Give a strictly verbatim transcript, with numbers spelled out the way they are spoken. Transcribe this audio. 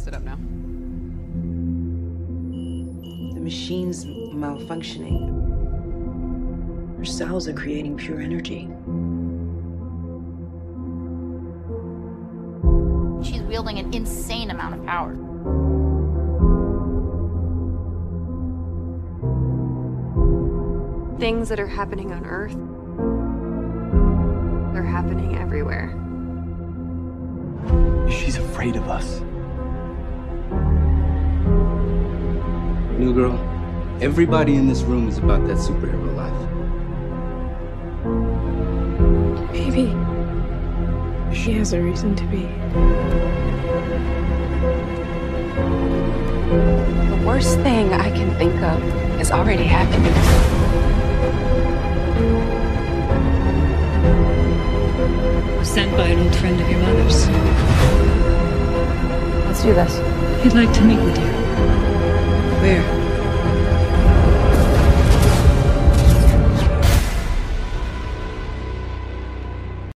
Sit up now. The machine's malfunctioning. Her cells are creating pure energy. She's wielding an insane amount of power. Things that are happening on Earth, they're happening everywhere. She's afraid of us. New girl, everybody in this room is about that superhero life. Maybe she has a reason to be. The worst thing I can think of is already happening. Sent by an old friend of your mother's. Let's do this. He'd like to meet with you. Where?